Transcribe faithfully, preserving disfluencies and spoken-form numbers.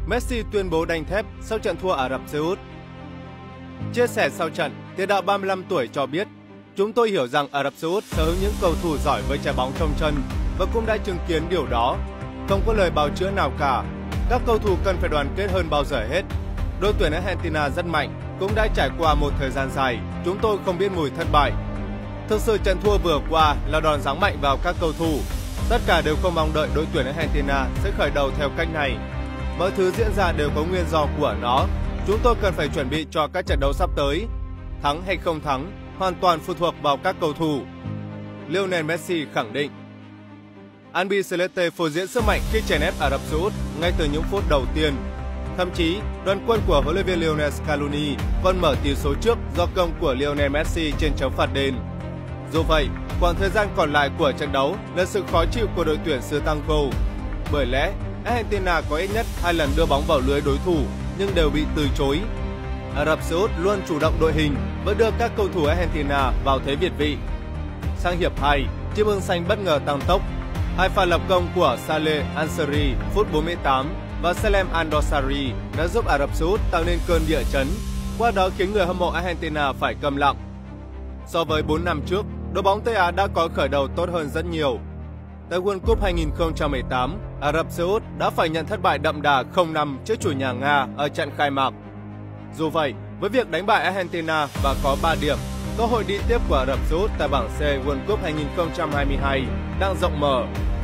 Messi tuyên bố đanh thép sau trận thua Ả Rập Xê Út. Chia sẻ sau trận, tiền đạo ba mươi lăm tuổi cho biết, chúng tôi hiểu rằng Ả Rập Xê Út sở hữu những cầu thủ giỏi với trái bóng trong chân và cũng đã chứng kiến điều đó. Không có lời bào chữa nào cả. Các cầu thủ cần phải đoàn kết hơn bao giờ hết. Đội tuyển Argentina rất mạnh, cũng đã trải qua một thời gian dài. Chúng tôi không biết mùi thất bại. Thực sự trận thua vừa qua là đòn giáng mạnh vào các cầu thủ. Tất cả đều không mong đợi đội tuyển Argentina sẽ khởi đầu theo cách này. Mọi thứ diễn ra đều có nguyên do của nó. Chúng tôi cần phải chuẩn bị cho các trận đấu sắp tới. Thắng hay không thắng hoàn toàn phụ thuộc vào các cầu thủ. Lionel Messi khẳng định. Albiceleste phô diễn sức mạnh khi chèn ép Ả Rập Xê Út ngay từ những phút đầu tiên. Thậm chí, đoàn quân của huấn luyện viên Lionel Scaloni còn mở tỷ số trước do công của Lionel Messi trên chấm phạt đền. Dù vậy, khoảng thời gian còn lại của trận đấu là sự khó chịu của đội tuyển xứ Tango. Bởi lẽ, Argentina có ít nhất hai lần đưa bóng vào lưới đối thủ nhưng đều bị từ chối. Ả Rập Xê Út luôn chủ động đội hình và đưa các cầu thủ Argentina vào thế việt vị. Sang hiệp hai, chim ưng xanh bất ngờ tăng tốc. Hai pha lập công của Saleh Ansari phút bốn mươi tám và Salem Andosari đã giúp Ả Rập Xê Út tạo nên cơn địa chấn, qua đó khiến người hâm mộ Argentina phải câm lặng. So với bốn năm trước, đội bóng Tây Á đã có khởi đầu tốt hơn rất nhiều. Tại World Cup hai nghìn không trăm mười tám, Ả Rập Xê Út đã phải nhận thất bại đậm đà không năm trước chủ nhà Nga ở trận khai mạc. Dù vậy, với việc đánh bại Argentina và có ba điểm, cơ hội đi tiếp của Ả Rập Xê Út tại bảng C World Cup hai nghìn không trăm hai mươi hai đang rộng mở.